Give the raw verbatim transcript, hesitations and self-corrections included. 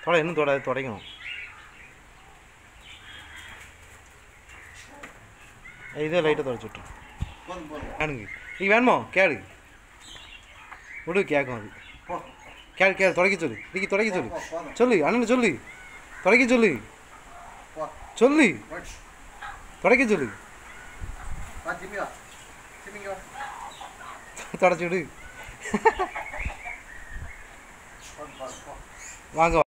தொட இன்னும் தொட துடைக்கணும். இதே லைட்டாக தொடச்சி விட்ரு. கேளுங்க நீ வேணுமோ கேளு விடு கேட்கும் அது. கேளு கேளு துடைக்க சொல்லு. இன்னைக்கு துடைக்க சொல்லு. சொல்லு அண்ணன் சொல்லு துடைக்க சொல்லு. சொல்லு துடைக்க சொல்லு. தொடச்சி விடு. வாங்க.